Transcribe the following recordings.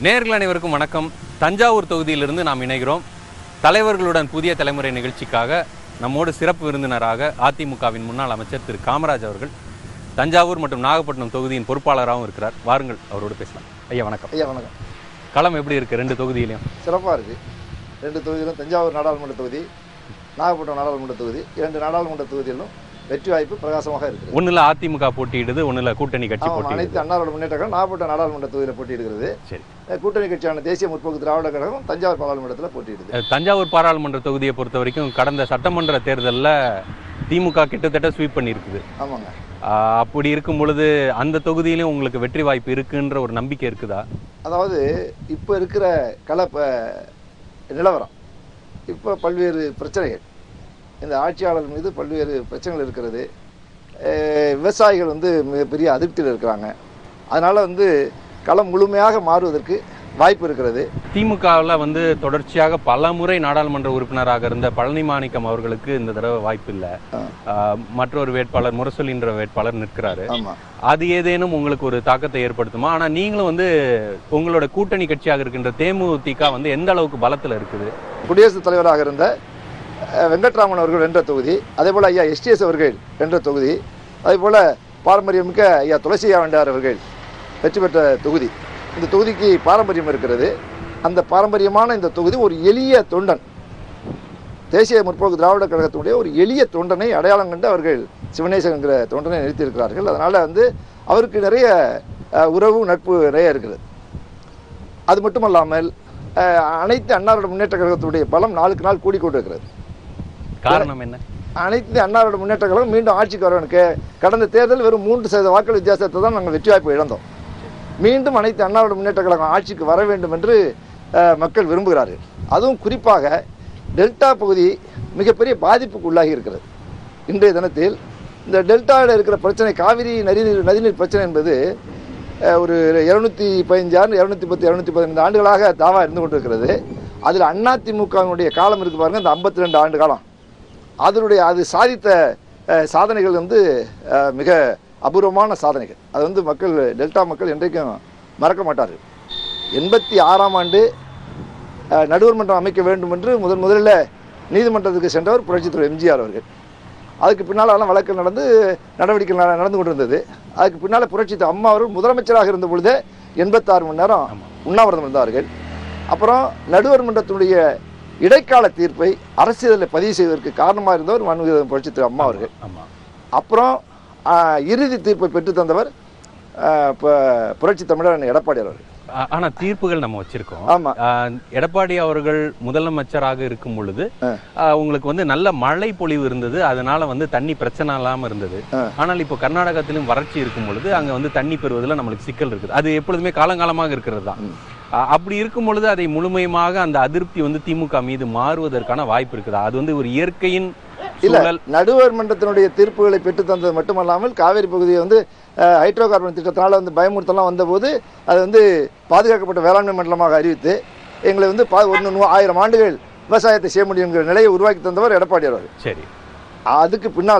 நேயர்கள் அனைவருக்கும் வணக்கம். தஞ்சாவூர் தொகுதியிலிருந்து நாம் இணைகிறோம். தலைவர்களுடன் புதிய தலைமுறை நிகழ்ச்சிக்காக நம்மோடு சிறப்பு விருந்தினராக அதிமுகவின் முன்னாள் அமைச்சர் திரு காமராஜ் அவர்கள் தஞ்சாவூர் மற்றும் நாகப்பட்டினம் தொகுதியின் பொறுப்பாளராகவும் இருக்கிறார். வாருங்கள், அவரோடு பேசலாம். ஐயா வணக்கம். ஐயா வணக்கம். களம் எப்படி இருக்குது? ரெண்டு தொகுதியிலையும் சிறப்பாக இருக்குது. ரெண்டு தொகுதியிலும் தஞ்சாவூர் நாடாளுமன்ற தொகுதி, நாகப்பட்டினம் நாடாளுமன்ற தொகுதி, இரண்டு நாடாளுமன்ற தொகுதியிலும் வெற்றி வாய்ப்பு பிரகாசமாக இருக்குது. ஒன்றில் அதிமுக போட்டியிடுது, ஒன்றில் கூட்டணி கட்சி போட்டி. அனைத்து அன்னாரோட முன்னேற்றங்கள் நாகப்பட்டினம் நாடாளுமன்ற தொகுதியில் போட்டியிடுகிறது. சரி, கூட்டணி கட்சியான தேசிய முற்போக்கு திராவிட கழகம் தஞ்சாவூர் பாராளுமன்றத்தில் போட்டியிடுது. தஞ்சாவூர் பாராளுமன்ற தொகுதியை பொறுத்த வரைக்கும் கடந்த சட்டமன்ற தேர்தலில் திமுக கிட்டத்தட்ட ஸ்வீப் பண்ணியிருக்குது. ஆமாங்க. அப்படி இருக்கும் பொழுது அந்த தொகுதியிலும் உங்களுக்கு வெற்றி வாய்ப்பு இருக்குன்ற ஒரு நம்பிக்கை இருக்குதா? அதாவது இப்போ இருக்கிற நிலவரம், இப்போ பல்வேறு பிரச்சனைகள், இந்த ஆட்சியாளர் மீது பல்வேறு பிரச்சனைகள் இருக்கிறது. விவசாயிகள் மிகப்பெரிய அதிருப்தியில் இருக்கிறாங்க. அதனால் களம் முழுமையாக மாறுவதற்கு வாய்ப்பு இருக்கிறது. திமுகவில் தொடர்ச்சியாக பல முறை நாடாளுமன்ற உறுப்பினராக இருந்த பழனி மாணிக்கம் அவர்களுக்கு இந்த தடவை வாய்ப்பு இல்லை. மற்றொரு வேட்பாளர் முரசொலி என்ற வேட்பாளர் நிற்கிறாரு. அது ஏதேனும் உங்களுக்கு ஒரு தாக்கத்தை ஏற்படுத்துமா? ஆனால் நீங்களும் உங்களோட கூட்டணி கட்சியாக இருக்கின்ற தேமுதிக எந்த அளவுக்கு பலத்தில் இருக்குது? குடியரசுத் தலைவராக இருந்த வெங்கட்ராமன் அவர்கள் வென்ற தொகுதி, அதே போல் ஐயா எஸ்டிஎஸ் அவர்கள் வென்ற தொகுதி, அதே போல் பாரம்பரியமிக்க ஐயா துளசியா வெண்டார் அவர்கள் வெற்றி பெற்ற தொகுதி. இந்த தொகுதிக்கு பாரம்பரியம் இருக்கிறது. அந்த பாரம்பரியமான இந்த தொகுதி ஒரு எளிய தொண்டன், தேசிய முற்போக்கு திராவிட கழகத்தினுடைய ஒரு எளிய தொண்டனை அடையாளம் கண்டு அவர்கள் சிவனேசன் என்கிற தொண்டனை நிறுத்தியிருக்கிறார்கள். அதனால் அவருக்கு நிறைய உறவு நட்பு நிறைய இருக்கிறது. அது மட்டுமல்லாமல் அனைத்து அன்னாரோட முன்னேற்ற கழகத்துடைய பலம் நாளுக்கு நாள் கூடிக்கொண்டு இருக்கிறது. காரணம் என்ன? அனைத்து அன்னாரோட முன்னேற்ற கழகம் மீண்டும் ஆட்சிக்கு வரவனுக்கு கடந்த தேர்தல் வெறும் 3% வாக்குகள் வித்தியாசத்தை தான் நாங்கள் வெற்றி வாய்ப்பு இழந்தோம். மீண்டும் அனைத்து அன்னாரோட முன்னேற்ற கழகம் ஆட்சிக்கு வர வேண்டும் என்று மக்கள் விரும்புகிறார்கள். அதுவும் குறிப்பாக டெல்டா பகுதி மிகப்பெரிய பாதிப்புக்கு உள்ளாகி இருக்கிறது. இன்றைய தினத்தில் இந்த டெல்டாவில் இருக்கிற பிரச்சனை, காவிரி நதிநீர் பிரச்சனை என்பது ஒரு 215, 210, 215 ஆண்டுகளாக தாவா இருந்து கொண்டிருக்கிறது. அதில் அதிமுகவினுடைய காலம் இருக்கு பாருங்க, இந்த 52 ஆண்டு காலம், அது சாதித்த சாதனைகள் மிக அபூர்வமான சாதனைகள். அது மக்கள், டெல்டா மக்கள் என்றைக்கும் மறக்க மாட்டார்கள். 86ஆம் ஆண்டு நடுவர் மன்றம் அமைக்க வேண்டும் என்று முதலில் நீதிமன்றத்துக்கு சென்றவர் புரட்சித் தலைவர் எம்ஜிஆர் அவர்கள். அதுக்கு பின்னால் அதெல்லாம் வழக்கு நடந்து நடவடிக்கைகள் நடந்து கொண்டிருந்தது. அதுக்கு பின்னால் புரட்சித் அம்மா அவர்கள் முதலமைச்சராக இருந்த பொழுதே 86 மணி நேரம் உண்ணாவிரதம் இருந்தார்கள். அப்புறம் நடுவர் மன்றத்தினுடைய இடைக்கால தீர்ப்பை அரசியலில் பதிவு செய்வதற்கு காரணமாக இருந்தவர் புரட்சித் அம்மா அவர்கள். அப்புறம் இறுதி தீர்ப்பை பெற்று தந்தவர் புரட்சி தமிழர் எடப்பாடி அவர்கள். ஆனா தீர்ப்புகள் நம்ம வச்சிருக்கோம். ஆமா, எடப்பாடி அவர்கள் முதலமைச்சராக இருக்கும் பொழுது உங்களுக்கு நல்ல மழை பொழிவு இருந்தது, அதனால தண்ணி பிரச்சனை இல்லாம இருந்தது. ஆனால் இப்போ கர்நாடகத்திலும் வறட்சி இருக்கும் பொழுது அங்க தண்ணி பெறுவதில் நம்மளுக்கு சிக்கல் இருக்குது. அது எப்பொழுதுமே காலங்காலமாக இருக்கிறது தான். அப்படி இருக்கும் பொழுது அதை முழுமையாக அந்த அதிருப்தி திமுக மீது மாறுவதற்கான வாய்ப்பு இருக்குதா? அது ஒரு இயற்கையின் இல்ல, நடுவர் மன்றத்தினுடைய தீர்ப்புகளை பெற்று தந்தது மட்டுமல்லாமல் காவேரி பகுதியை ஹைட்ரோ கார்பன் திட்டத்தினால பயமுறுத்தலாம் வந்தபோது அது பாதுகாக்கப்பட்ட வேளாண்மை மண்டலமாக அறிவித்து எங்களை 1000 ஆண்டுகள் விவசாயத்தை செய்ய முடியுங்கிற நிலையை உருவாக்கி தந்தவர் எடப்பாடி அவர்கள். சரி, அதுக்கு பின்னால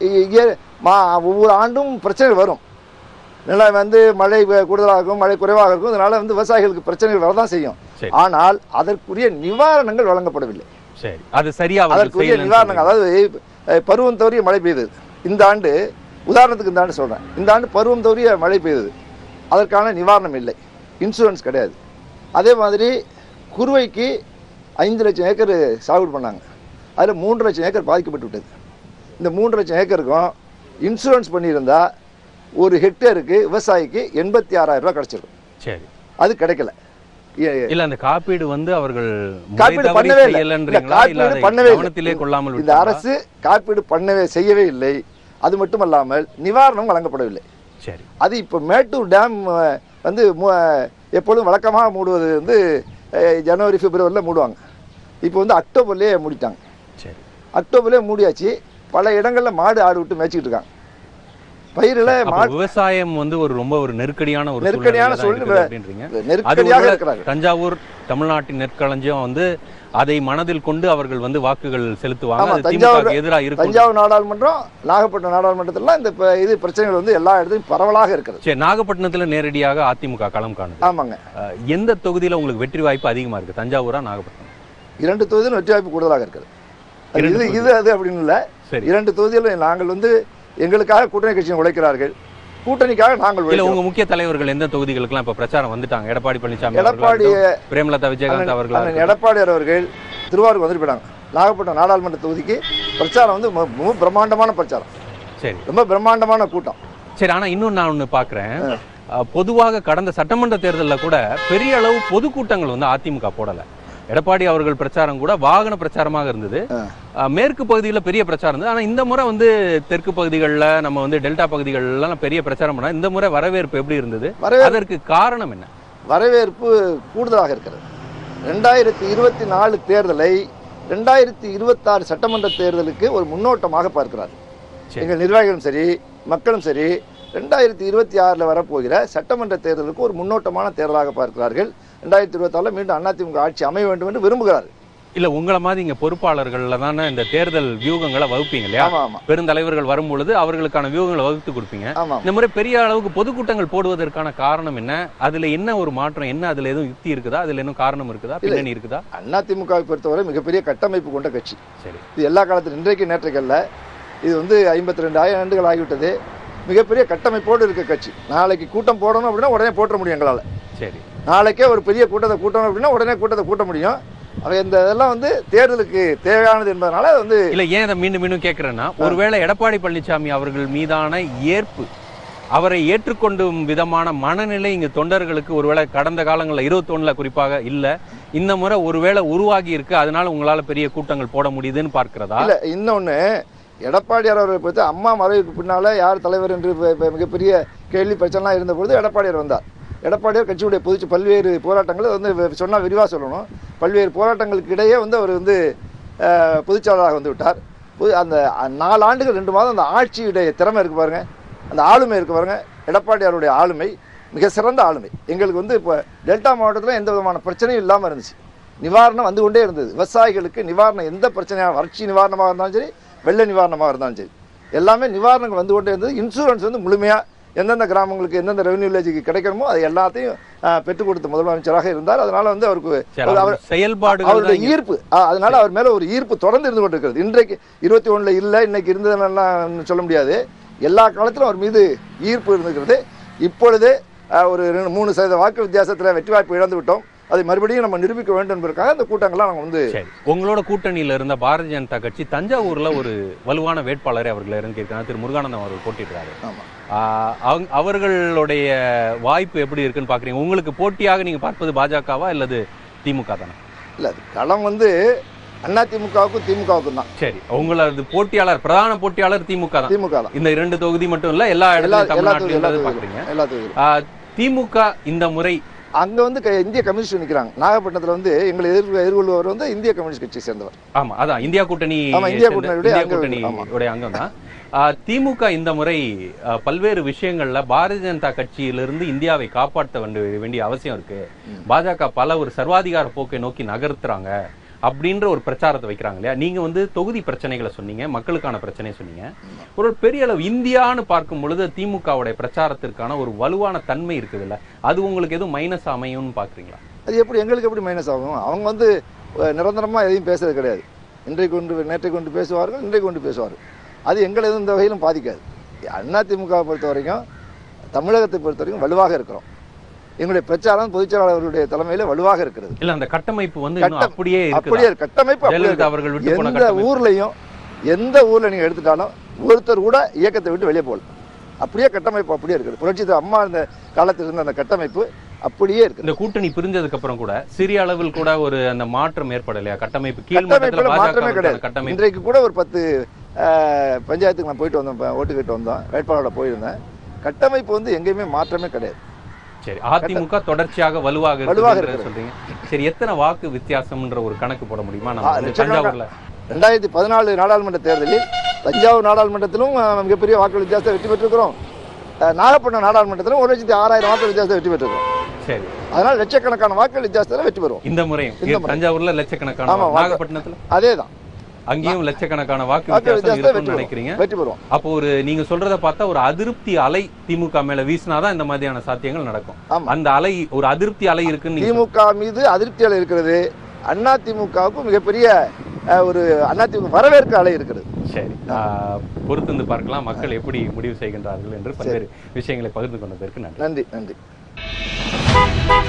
ஒவ்வொரு ஆண்டும் பிரச்சனைகள் வரும். நிலை மழை கூடுதலாக இருக்கும், மழை குறைவாக இருக்கும். அதனால விவசாயிகளுக்கு பிரச்சனைகள் வரதான் செய்யும். ஆனால் அதற்குரிய நிவாரணங்கள் வழங்கப்படவில்லை. சரி, அது சரியா அதற்குரிய நிவாரணங்கள், அதாவது பருவம் தவறிய மழை பெய்தது. இந்த ஆண்டு உதாரணத்துக்கு இந்த ஆண்டு சொல்றேன், இந்த ஆண்டு பருவம் தவறிய மழை பெய்தது, அதற்கான நிவாரணம் இல்லை, இன்சூரன்ஸ் கிடையாது. அதே மாதிரி குறுவைக்கு 5 லட்சம் ஏக்கர் சாகுபடி பண்ணாங்க, அதில் 3 லட்சம் ஏக்கர் பாதிக்கப்பட்டு விட்டது. இந்த 3 லட்சம் ஏக்கருக்கும் இன்சூரன்ஸ் பண்ணியிருந்தா ஒரு ஹெக்டேருக்கு விவசாயிக்கு 86,000 ரூபாய் கிடைச்சிருக்கும். சரி, அது கிடைக்கல. இல்ல, அந்த காப்பீடு அவர்கள் காப்பீடு பண்ணவே இல்லை. இந்த அரசு காப்பீடு செய்யவே இல்லை. அது மட்டுமல்லாமல் நிவாரணம் வழங்கப்படவில்லை. சரி, அது இப்போ மேட்டூர் டேம் எப்பொழுதும் வழக்கமாக மூடுவது ஜனவரி பிப்ரவரியில் மூடுவாங்க. இப்போ அக்டோபர்லேயே மூடிட்டாங்க. சரி, அக்டோபர்லேயே மூடியாச்சு. பல இடங்களில் மாடு ஆடு விட்டு மேய்ச்சிக்கிட்டு இருக்காங்க. பயிரில் விவசாயம் ரொம்ப ஒரு நெருக்கடியான சூழ்நிலை. தஞ்சாவூர் தமிழ்நாட்டின் நெற்களஞ்சியம் அதை மனதில் கொண்டு அவர்கள் வந்து வாக்குகள் செலுத்துவாங்க. திமுக எதிராக இருக்கும். தஞ்சாவூர் நாடாளுமன்றம், நாகப்பட்டினம் நாடாளுமன்றத்துல இந்த இது பிரச்சனைகள் வந்து எல்லா இடத்துலையும் பரவலாக இருக்கிறது. சரி, நாகப்பட்டினத்துல நேரடியாக அதிமுக களம் காணுது. ஆமாங்க. எந்த தொகுதியில உங்களுக்கு வெற்றி வாய்ப்பு அதிகமா இருக்கு? தஞ்சாவூரா நாகப்பட்டினம்? 2 தொகுதியிலும் வெற்றி வாய்ப்பு கூடுதலாக இருக்குது. இது அது அப்படின்னு இல்ல. 2 தொகுதியிலும் நாங்கள் வந்து எங்களுக்காக கூட்டணி கட்சிகள் உழைக்கிறார்கள். கூட்டணிக்காக நாங்கள் உங்க முக்கிய தலைவர்கள் எந்த தொகுதிகளுக்கு இப்ப பிரச்சாரம் வந்துட்டாங்க? எடப்பாடி பழனிசாமி, பிரேமலதா விஜயகாந்த் அவர்கள், எடப்பாடி அவர்கள் திருவாரூர் வந்துட்டு போயிட்டாங்க. நாகப்பட்டினம் நாடாளுமன்ற தொகுதிக்கு பிரச்சாரம் வந்து ரொம்ப பிரம்மாண்டமான பிரச்சாரம். சரி, ரொம்ப பிரம்மாண்டமான கூட்டம். சரி, ஆனா இன்னும் நான் ஒண்ணு பாக்குறேன். பொதுவாக கடந்த சட்டமன்ற தேர்தலில் கூட பெரிய அளவு பொதுக்கூட்டங்கள் வந்து அதிமுக போடல. எடப்பாடி அவர்கள் பிரச்சாரம் கூட வாகன பிரச்சாரமாக இருந்தது. மேற்கு பகுதியில் பெரிய பிரச்சாரம் இருந்தது. ஆனா இந்த முறை வந்து தெற்கு பகுதிகளில், நம்ம வந்து டெல்டா பகுதிகளெல்லாம் பெரிய பிரச்சாரம் பண்ணா இந்த முறை வரவேற்பு எப்படி இருந்தது? அதற்கு காரணம் என்ன? வரவேற்பு கூடுதலாக இருக்கிறது. 2024 தேர்தலை 2026 சட்டமன்ற தேர்தலுக்கு ஒரு முன்னோட்டமாக பார்க்கிறார். எங்கள் நிர்வாகிகளும் சரி, மக்களும் சரி, 2026 வரப்போகிற சட்டமன்ற தேர்தலுக்கு ஒரு முன்னோட்டமான தேர்தலாக பார்க்கிறார்கள். 2026 மீண்டும் அதிமுக ஆட்சி அமைய வேண்டும் என்று விரும்புகிறார்கள். இல்ல, உங்களை மாதிரி இங்க பொறுப்பாளர்கள்ல தானே இந்த தேர்தல் வியூகங்களை வகுப்பீங்க இல்லையா? பெருந்தலைவர்கள் வரும்பொழுது அவர்களுக்கான வியூகங்களை வகுத்து கொடுப்பீங்க. இந்த முறை பெரிய அளவுக்கு பொதுக்கூட்டங்கள் போடுவதற்கான காரணம் என்ன? அதுல என்ன ஒரு மாற்றம் என்ன? அதுல எதுவும் யுக்தி இருக்குதா? அதுல இன்னும் காரணம் இருக்குதா? பின்னணி இருக்குதா? அதிமுகவை பொறுத்தவரை மிகப்பெரிய கட்டமைப்பு கொண்ட கட்சி. சரி, இது எல்லா காலத்திலும் இன்றைக்கு நேற்றைக்கல்ல. இது வந்து 52 ஆண்டுகள் ஆகிவிட்டது. மிகப்பெரிய கட்டமைப்போடு இருக்க கட்சி. நாளைக்கு கூட்டம் போடணும் அப்படின்னா உடனே போட்ட முடியும் எங்களால். சரி, நாளைக்கே ஒரு பெரிய கூட்டத்தை கூட்டணும் அப்படின்னா உடனே கூட்டத்தை கூட்ட முடியும். இந்த இதெல்லாம் வந்து தேர்தலுக்கு தேவையானது என்பதனால வந்து இல்ல. ஏன் அதை மீண்டும் மீண்டும் கேட்கிறேன்னா, ஒருவேளை எடப்பாடி பழனிசாமி அவர்கள் மீதான ஏற்பு, அவரை ஏற்றுக்கொண்டும் விதமான மனநிலை இங்க தொண்டர்களுக்கு ஒருவேளை கடந்த காலங்களில் 21 குறிப்பாக இல்ல, இந்த முறை ஒருவேளை உருவாகி இருக்கு, அதனால உங்களால பெரிய கூட்டங்கள் போட முடியுதுன்னு பார்க்கிறதா? இல்ல, இன்னொன்னு எடப்பாடியார் அவர்களை பொறுத்து அம்மா மறைவுக்கு பின்னால யார் தலைவர் என்று மிகப்பெரிய கேள்வி பிரச்சனைலாம் இருந்த பொழுது எடப்பாடியார் வந்தார். எடப்பாடியார் கட்சியுடைய பல்வேறு போராட்டங்கள் வந்து சொன்னால் விரிவாக சொல்லணும். பல்வேறு போராட்டங்களுக்கு இடையே வந்து அவர் வந்து பொதுச்செயலாளராக வந்து விட்டார். அந்த 4 ஆண்டுகள் 2 மாதம் அந்த ஆட்சியுடைய திறமை இருக்கு பாருங்க, அந்த ஆளுமை இருக்கு பாருங்க. எடப்பாடியாருடைய ஆளுமை மிக சிறந்த ஆளுமை. எங்களுக்கு வந்து இப்போ டெல்டா மாவட்டத்தில் எந்த விதமான பிரச்சனையும் இல்லாமல் இருந்துச்சு. நிவாரணம் வந்து கொண்டே இருந்தது. விவசாயிகளுக்கு நிவாரணம், எந்த பிரச்சனையாக, வறட்சி நிவாரணமாக இருந்தாலும் சரி, வெள்ள நிவாரணமாக இருந்தாலும் சரி, எல்லாமே நிவாரணங்கள் வந்து கொண்டே இருந்தது. இன்சூரன்ஸ் வந்து முழுமையாக எந்தெந்த கிராமங்களுக்கு எந்தெந்த ரெவன்யூ வில்லேஜுக்கு கிடைக்கணுமோ அது எல்லாத்தையும் பெற்றுக் கொடுத்த முதலமைச்சராக இருந்தார். அதனால வந்து அவருக்கு செயல்பாடு, அவருடைய ஈர்ப்பு, அதனால அவர் மேல ஒரு ஈர்ப்பு தொடர்ந்து இருந்து கொண்டிருக்கிறது. இன்றைக்கு 21 இல்லை, இன்னைக்கு இருந்ததுலாம் சொல்ல முடியாது. எல்லா காலத்திலும் அவர் மீது ஈர்ப்பு இருந்திருக்கிறது. இப்பொழுது ஒரு 3% வாக்கு வித்தியாசத்தில் வெற்றி வாய்ப்பு இழந்து விட்டோம். அதை மறுபடியும் நம்ம நிரூபிக்க வேண்டும் என்பதற்காக அந்த கூட்டங்கள்லாம் நாங்கள் வந்து. உங்களோட கூட்டணியில இருந்த பாரதிய ஜனதா கட்சி தஞ்சாவூர்ல ஒரு வலுவான வேட்பாளரை அவர்கள் இறங்கியிருக்காங்க. திரு முருகானந்தம் அவர்கள் போட்டிடுறாரு. அவர்களுடைய வாய்ப்பு எப்படி இருக்குன்னு பாக்குறீங்க? உங்களுக்கு போட்டியாக நீங்க பார்ப்பது பாஜகவா அல்லது திமுக தானே? இல்ல, களம் வந்து அதிமுகவுக்கும் திமுகவுக்கும் தான். சரி, உங்களது போட்டியாளர், பிரதான போட்டியாளர் திமுக தான். திமுக தான். இந்த 2 தொகுதி மட்டும் இல்ல, எல்லா இடத்துலயும் தமிழ்நாட்டில் பாக்குறீங்க. எல்லா தொகுதியும் திமுக இந்த முறை அங்க வந்து இந்திய கம்யூனிஸ்ட் நிக்கிறாங்க. நாகப்பட்டினத்துல வந்து எங்களை எதிர்கொள்வர் வந்து இந்திய கம்யூனிஸ்ட் கட்சியை சேர்ந்தவர். ஆமா, அதான் இந்தியா கூட்டணி, இந்தியா கூட்டணியுடைய அங்கம் தான். திமுக இந்த முறை பல்வேறு விஷயங்கள்ல பாரதிய ஜனதா கட்சியிலிருந்து இந்தியாவை காப்பாற்ற வேண்டிய அவசியம் இருக்கு. பாஜக பல ஒரு சர்வாதிகார போக்கை நோக்கி நகர்த்துறாங்க அப்படின்ற ஒரு பிரச்சாரத்தை வைக்கிறாங்க இல்லையா? நீங்க வந்து தொகுதி பிரச்சனைகளை சொன்னீங்க, மக்களுக்கான பிரச்சனை சொன்னீங்க. ஒரு பெரிய அளவு இந்தியான்னு பார்க்கும் பொழுது திமுகவுடைய பிரச்சாரத்திற்கான ஒரு வலுவான தன்மை இருக்குது இல்ல, அது உங்களுக்கு எதுவும் மைனஸ் அமையும்னு பாக்குறீங்களா? அது எப்படி, எங்களுக்கு எப்படி மைனஸ் ஆகும்? அவங்க வந்து நிரந்தரமா எதையும் பேசுறது கிடையாது. இன்றைக்கு ஒன்று, நேற்றைக்கு ஒன்று பேசுவார்கள், இன்றைக்கு ஒன்று பேசுவார்கள். அது எங்களை எதுவும் இந்த வகையிலும் பாதிக்காது. அதிமுகவை பொறுத்த வரைக்கும், தமிழகத்தை பொறுத்த வரைக்கும் வலுவாக இருக்கிறோம். எங்களுடைய பிரச்சாரம் பொதுச்செயலாளர்களுடைய தலைமையில வலுவாக இருக்கிறது. இல்ல, அந்த கட்டமைப்பு வந்து அப்படியே கட்டமைப்பு எந்த ஊர்ல நீங்க எடுத்துட்டாலும் ஒருத்தர் கூட இயக்கத்தை விட்டு வெளியே போகல. அப்படியே கட்டமைப்பு அப்படியே இருக்குது. புரட்சி அம்மா இந்த காலத்தில் இருந்த அந்த கட்டமைப்பு அப்படியே இருக்கு. இந்த கூட்டணி பிரிஞ்சதுக்கு அப்புறம் கூட சிறிய அளவில் கூட ஒரு அந்த மாற்றம் ஏற்படலையா? கட்டமைப்பு மாற்றமே கிடையாது. இன்றைக்கு கூட ஒரு 10 பஞ்சாயத்துக்கு நான் போயிட்டு வந்தோம், ஓட்டு கேட்டு வந்தோம், வேட்பாளரோட போயிருந்தேன். கட்டமைப்பு வந்து எங்கேயுமே மாற்றமே கிடையாது. சரி, அதிமுக தொடர்ச்சியாக வலுவாக சொல்றீங்க. சரி, எத்தனை வாக்கு வித்தியாசம்ன்ற ஒரு கணக்கு போட முடியுமா? நம்ம தஞ்சாவூர்ல 2014 நாடாளுமன்ற தேர்தலில் தஞ்சாவூர் நாடாளுமன்றத்திலும் மிகப்பெரிய வாக்கு வித்தியாசத்தை வெற்றி பெற்றிருக்கிறோம். நாகப்பட்டினம் நாடாளுமன்றத்திலும் 1,06,000 வாக்கு வித்தியாசத்தை வெற்றி பெற்றிருக்கிறோம். சரி, அதனால லட்சக்கணக்கான வாக்குகள் வித்தியாசத்துல வெற்றி பெறுவோம். இந்த முறையும் தஞ்சாவூர்ல லட்சக்கணக்கான, நாகப்பட்டினத்துல அதேதான், அங்கேயும் லட்சக்கணக்கான வாக்கு வித்தியாசம் நினைக்கிறீங்க வெற்றி பெறுவோம். அப்போ நீங்க சொல்றத பார்த்தா ஒரு அதிருப்தி அலை திமுக மேல வீசினாதான் இந்த மாதிரியான சாத்தியங்கள் நடக்கும். அந்த அலை, ஒரு அதிருப்தி அலை இருக்குன்னு திமுக மீது அதிருப்தி அலை இருக்கிறது. அண்ணா திமுகவுக்கும் மிகப்பெரிய ஒரு அண்ணா திமுக வரவேற்க அலை இருக்கிறது. சரி, பொறுத்திருந்து பார்க்கலாம் மக்கள் எப்படி முடிவு செய்கின்றார்கள் என்று பல்வேறு விஷயங்களை பகிர்ந்து கொண்டதற்கு நன்றி. நன்றி.